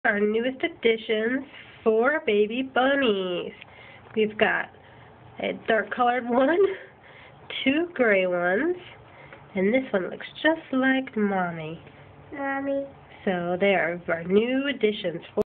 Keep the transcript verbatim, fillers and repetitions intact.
our newest additions for baby bunnies. We've got a dark colored one, two gray ones, and this one looks just like Mommy. Mommy. So they are our new additions.